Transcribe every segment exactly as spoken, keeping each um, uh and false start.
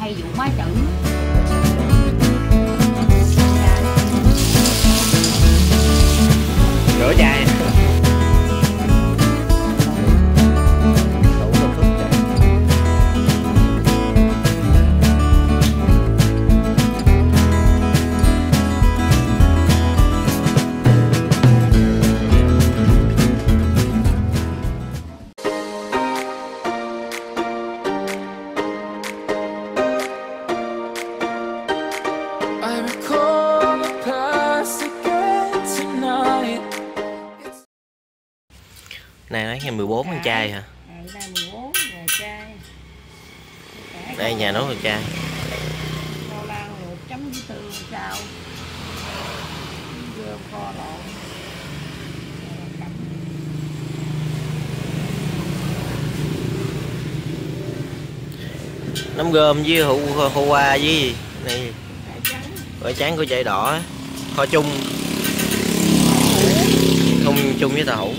hay vụ má chữ. Rửa chai. Này nói ngày mười bốn con trai hả? Đây mười bốn ngày trai. Đây nhà nấu con trai. Rau lan một chấm với tư sao. Gơm kho lộn. Nấm gơm với hũ khô qua với gì? Này. Gỏi trắng của chai đỏ. Kho chung. Không chung với tàu hũ.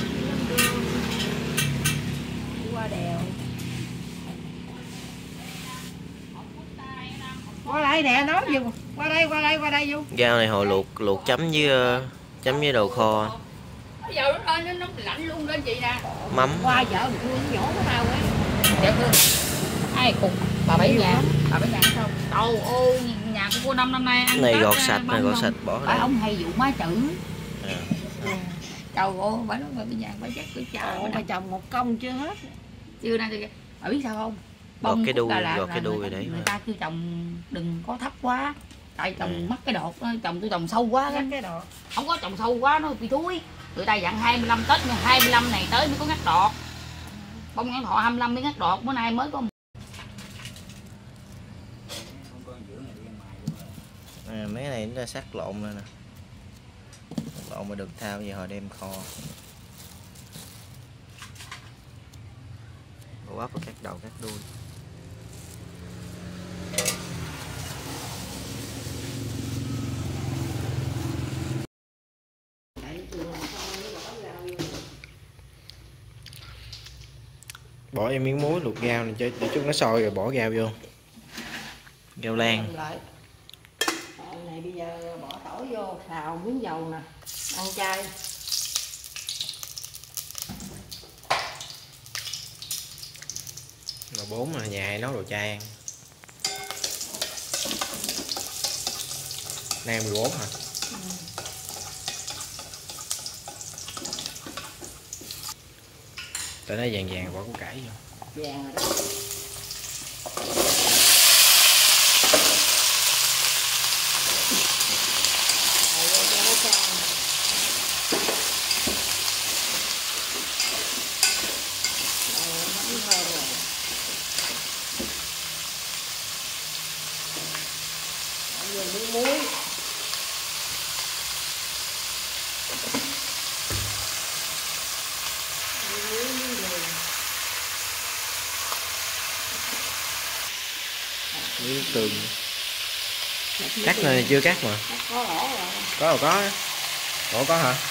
Qua đây nè, nói gì qua đây qua đây qua đây vô. Rau này hồi luộc luộc chấm với uh, chấm với đồ kho. Bây giờ nó lên nó lạnh luôn lên chị nè. Mắm. Qua vợ thương nhổ của tao ấy. Dạ thương. Ai cục bà bảy nhà, bà bảy nhà không? Trời ơi, nhà của cô Năm năm nay ăn này gọt sạch này gọt sạch bỏ đây. Ông hay vụ má chữ. À. À. Trời ơi, bà nói bà bây giờ bà chắc cứ chờ bà trồng một công chưa hết. Chưa nè, bà biết sao không? Gọt cái đuôi, là, gọt cái đuôi người, đấy. Người ta kêu trồng đừng có thấp quá. Tại trồng ừ. mắc cái đọt, trồng tôi trồng sâu quá đó. Cái đọt. Không có trồng sâu quá nó bị thúi. Người ta dặn hai mươi lăm Tết nhưng hai mươi lăm này tới mới có ngắt đọt. Bông ngắn thọ hai mươi lăm mới ngắt đọt, bữa nay mới có. À, mấy cái này nó sắc lộn lên nè. Lộn mà được thao về hồi đem kho. Bộ bắp và các đầu các đuôi. Bỏ em miếng muối luộc rau này cho chút nó sôi rồi bỏ rau vô. Rau lan. Này bây giờ bỏ tỏi vô, xào miếng dầu nè, ăn chay. Mà bốn là nhà hay nấu đồ chay ăn. Nay mười bốn hả? Ừ. Tới nó vàng vàng bỏ củ cải vô. Vàng rồi đó. Miếng muối. Miếng tương. Cắt này chưa cắt mà. Có ổ rồi. Có rồi có. Ổ có hả?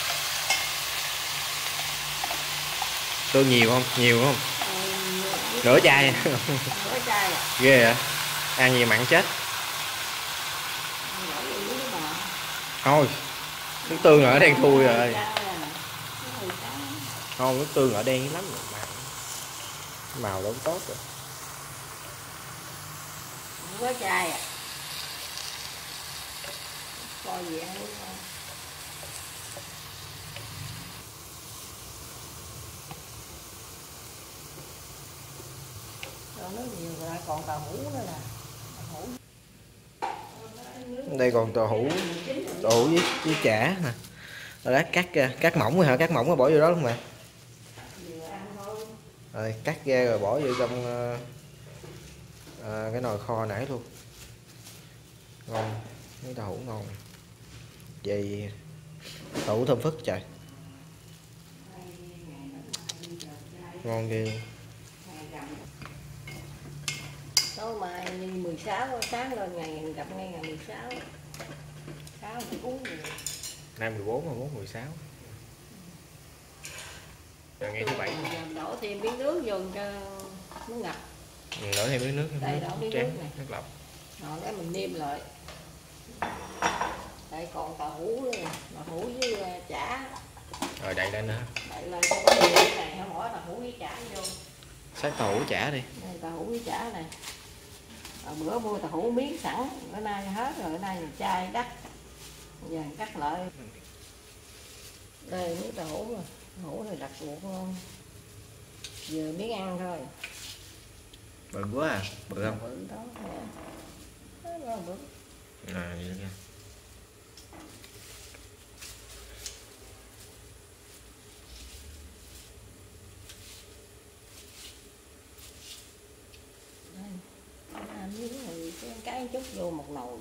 Tương nhiều không? Nhiều không? Ừ, nửa chai. Nửa chai. Ghê vậy? Ăn gì mặn chết. Thôi, nước tương ở đen thui rồi. Không, nước tương ở đen lắm rồi. Màu, màu đâu tốt rồi. Không có chai à. Coi gì ăn luôn. Cho nước nhiều rồi còn tàu hũ nữa nè. Hũ. Đây còn tàu hũ, tàu hũ với, với chả nè. Rồi đó cắt cắt mỏng rồi hả? Cắt mỏng rồi bỏ vô đó luôn mà. Rồi cắt ra rồi bỏ vô trong à, cái nồi kho nãy luôn. Ngon, cái tàu hũ ngon. Vậy tàu hũ thơm phức trời. Ngon ghê. Tối mai mười sáu sáng lên ngày gặp ngay ngày mười sáu. Sáu thì uống nhiều. Nay mười bốn, mười bốn, mười sáu. Rồi ngày thứ bảy. Đổ thêm miếng nước vô cho nó ngập. đổ thêm miếng nước, đây đổ miếng tráng, nước này, nước lọc. rồi cái mình nêm lại. Đây còn tàu hũ nữa nè, tàu hũ với chả. Rồi đậy lên nữa. Đậy lên cho có nhiều cái này, không bỏ tàu hũ với chả vô. Sát tàu hũ chả đi. Đây tàu hũ với chả này. Rồi bữa mua tàu hũ miếng sẵn, bữa nay hết rồi, bữa nay mình chai đắt. Giờ cắt lại. Đây miếng tàu hũ rồi, tàu hũ này đặt ruột ngon. Giờ miếng ăn thôi. Bự quá à, bự không? Bự đó, đó, đó bự. À, vậy nha. Đây, miếng này cái, cái chút vô một nồi.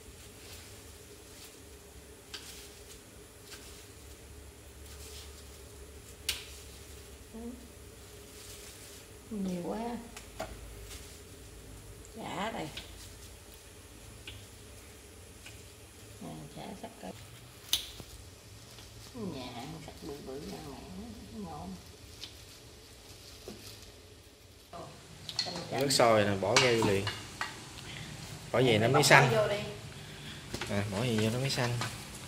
Nhiều quá. Chả đây. À, chả sắc cây. Nhà hàng sắc bự bự nha mẹ, ngon. Nước sôi nè, bỏ vô liền. Bỏ gì nó mới xanh. À, bỏ gì vô nó mới xanh.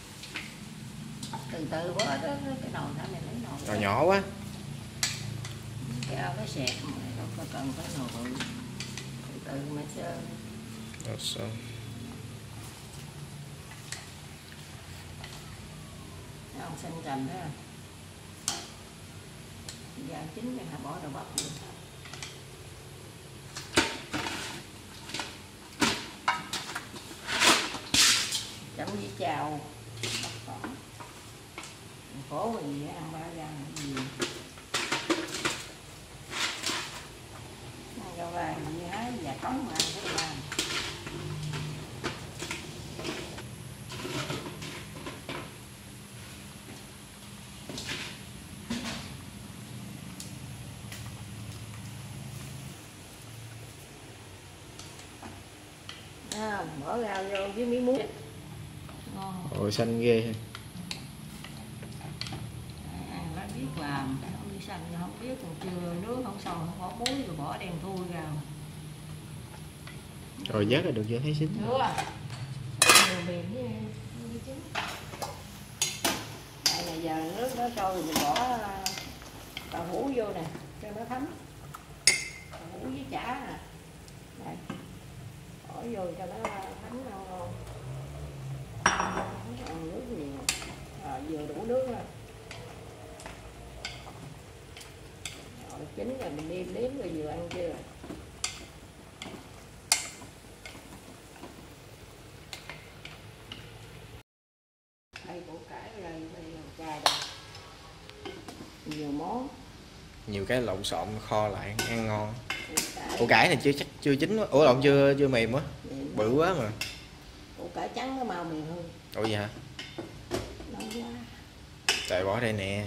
Từ từ bỏ đó, cái nồi này lấy nồi. Nồi nhỏ quá. Cái cái sẹt mà đâu có cần phải nồi bự. Từ từ mà chơi. Rồi xong. Ông xanh cành đó. Giờ chín thì bỏ đậu bắp vô. Chấm với chào. Khổ gì ăn ba ra gì. Ăn rau vàng gì hết, và cống mà ăn cái vàng. À, bỏ rau vô với miếng muối. Ngon. Ôi xanh ghê. Ăn nó biết làm, không đi xanh không biết, còn chưa nước không sôi không bỏ muối rồi bỏ đèn thui vào. Rồi vớt là được chưa, thấy xính. Chưa. Nhiều mềm với chín. Đây là giờ nước nó sôi rồi mình bỏ tàu hũ vô nè, cho nó thấm. Tàu hũ với chả nè. Đây. Bỏ vô cho nó thấm ngon ngon. Ăn nước nhiều. Rồi vừa đủ nước rồi. Rồi chín rồi mình nêm nếm rồi vừa ăn chưa. Đây củ cải đây, đây là cà đây. Nhiều món. Nhiều cái lộn xộn kho lại ăn ngon. Củ cải này chưa chắc chưa chín quá. Ủa lộn chưa chưa mềm quá. Bự quá mà. Củ cải trắng nó màu mềm hơn. Ủa vậy hả? Nóng quá. Trời, bỏ đây nè.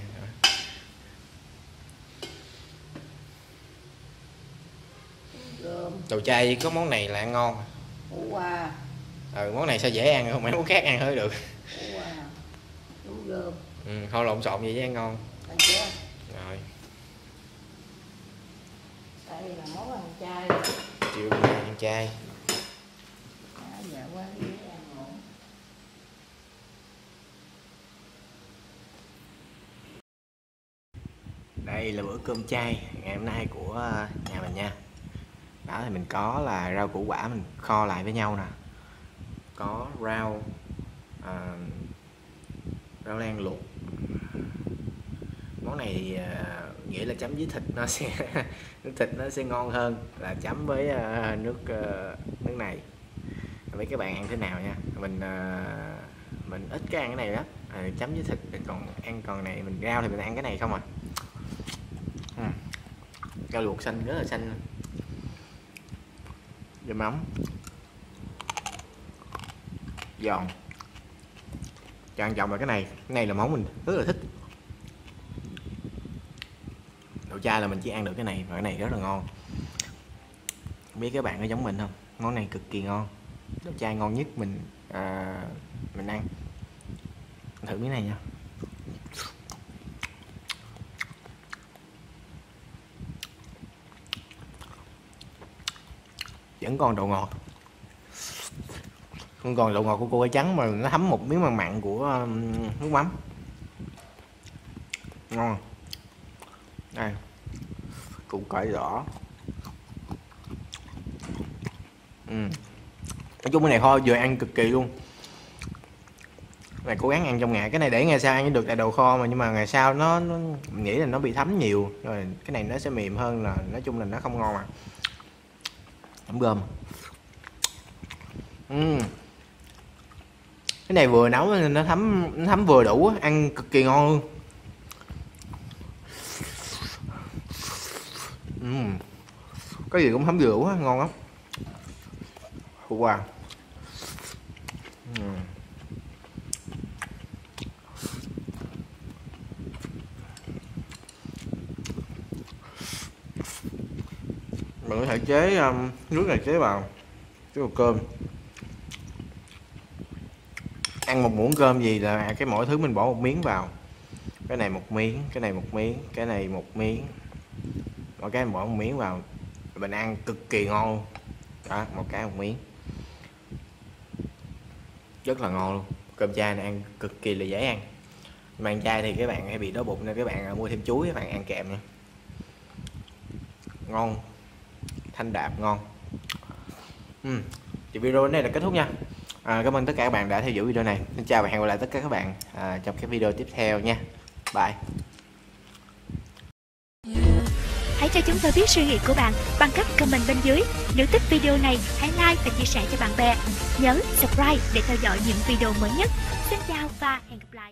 Gồm. Đồ chay có món này là ăn ngon. Củ qua. Ừ, món này sao dễ ăn không, mấy món khác ăn hơi được. Củ qua. Đúng gồm. Ừ, thôi lộn xộn vậy chứ ăn ngon. Ăn chưa? Rồi. Đây là món ăn chay. Chiều nay ăn chay. À, dạ quá dễ ăn ngon. Đây là bữa cơm chay ngày hôm nay của nhà mình nha. Đó thì mình có là rau củ quả mình kho lại với nhau nè. Có rau à, rau lan luộc. Món này thì à, nghĩa là chấm với thịt nó sẽ nước thịt nó sẽ ngon hơn là chấm với à, nước à, nước này. Mấy các bạn ăn thế nào nha. Mình à, mình ít cái ăn cái này lắm. À, chấm với thịt còn ăn còn này mình rau thì mình ăn cái này không à. Ừ. Rau luộc xanh rất là xanh. Với mắm giòn. Quan trọng là cái này, cái này là món mình rất là thích. Đồ chay là mình chỉ ăn được cái này và cái này rất là ngon. Không biết các bạn có giống mình không? Món này cực kỳ ngon. Đồ chay ngon nhất mình à, mình ăn. Thử miếng này nha. vẫn còn độ ngọt, không còn độ ngọt của củ cải trắng mà nó thấm một miếng mặn mặn của um, nước mắm. Ngon. Đây, củ cải đỏ. Ừ. Nói chung cái này kho vừa ăn cực kỳ luôn. Này cố gắng ăn trong ngày, cái này để ngày sau ăn được tại đồ kho mà, nhưng mà ngày sau nó, nó mình nghĩ là nó bị thấm nhiều rồi, cái này nó sẽ mềm hơn, là nói chung là nó không ngon mà. Tấm gồm. Uhm. Cái này vừa nấu nên nó thấm, nó thấm vừa đủ, ăn cực kỳ ngon luôn. Uhm. Cái gì cũng thấm vừa đủ, ngon lắm. Wow. Uhm. Mình có thể chế um, nước này chế vào chế vào cơm, ăn một muỗng cơm gì là cái mỗi thứ mình bỏ một miếng vào, cái này một miếng, cái này một miếng, cái này một miếng, mỗi cái mình bỏ một miếng vào, mình ăn cực kỳ ngon luôn. Đó, một cái một miếng rất là ngon luôn. Cơm chay này ăn cực kỳ là dễ ăn, mà ăn chay thì các bạn hay bị đói bụng nên các bạn mua thêm chuối các bạn ăn kèm nha. Ngon, thanh đạm, ngon. Ừ. Thì video này là kết thúc nha. À, cảm ơn tất cả các bạn đã theo dõi video này. Xin chào và hẹn gặp lại tất cả các bạn à, trong các video tiếp theo nha. Bye. Hãy cho chúng tôi biết suy nghĩ của bạn bằng cách comment bên dưới. Nếu thích video này, hãy like và chia sẻ cho bạn bè. Nhớ subscribe để theo dõi những video mới nhất. Xin chào và hẹn gặp lại.